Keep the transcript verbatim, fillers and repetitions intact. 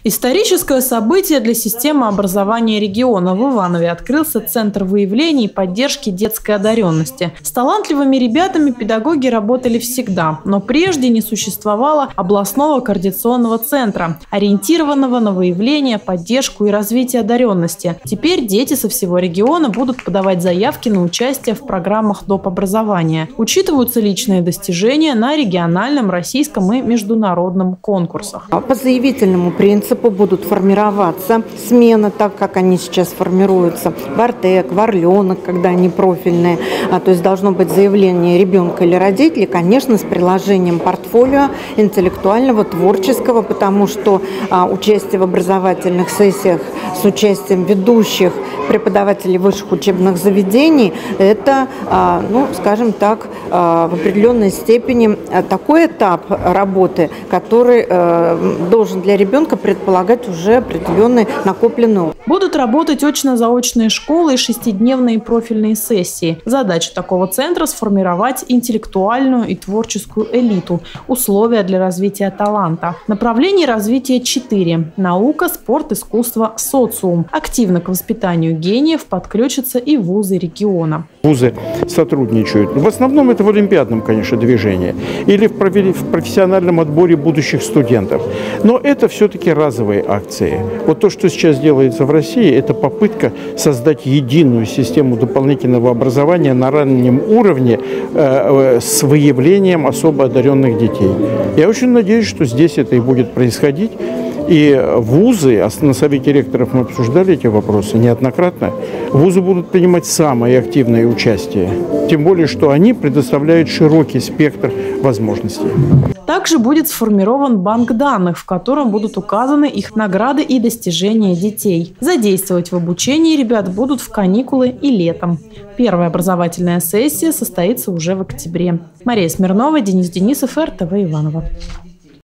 Историческое событие для системы образования региона. В Иванове открылся Центр выявления и поддержки детской одаренности. С талантливыми ребятами педагоги работали всегда, но прежде не существовало областного координационного центра, ориентированного на выявление, поддержку и развитие одаренности. Теперь дети со всего региона будут подавать заявки на участие в программах доп. Образования. Учитываются личные достижения на региональном, российском и международном конкурсах. По заявительному принципу будут формироваться смены, так как они сейчас формируются в Артек, в Орленок, когда они профильные. А, то есть должно быть заявление ребенка или родителей, конечно, с приложением портфолио интеллектуального, творческого, потому что а, участие в образовательных сессиях с участием ведущих преподавателей высших учебных заведений – это, а, ну, скажем так, а, в определенной степени а, такой этап работы, который а, должен для ребенка предполагать уже определенный накопленный опыт. Будут работать очно-заочные школы и шестидневные профильные сессии. Задача такого центра – сформировать интеллектуальную и творческую элиту, условия для развития таланта. Направлений развития четыре – наука, спорт, искусство, социум. Активно к воспитанию гениев подключатся и вузы региона. Вузы сотрудничают. В основном это в олимпиадном, конечно, движении или в профессиональном отборе будущих студентов. Но это все-таки разовые акции. Вот то, что сейчас делается в России, это попытка создать единую систему дополнительного образования на раннем уровне э, с выявлением особо одаренных детей. Я очень надеюсь, что здесь это и будет происходить. И вузы, на совете ректоров мы обсуждали эти вопросы неоднократно, вузы будут принимать самое активное участие. Тем более, что они предоставляют широкий спектр возможностей. Также будет сформирован банк данных, в котором будут указаны их награды и достижения детей. Задействовать в обучении ребят будут в каникулы и летом. Первая образовательная сессия состоится уже в октябре. Мария Смирнова, Денис Денисов, эр тэ вэ Иваново.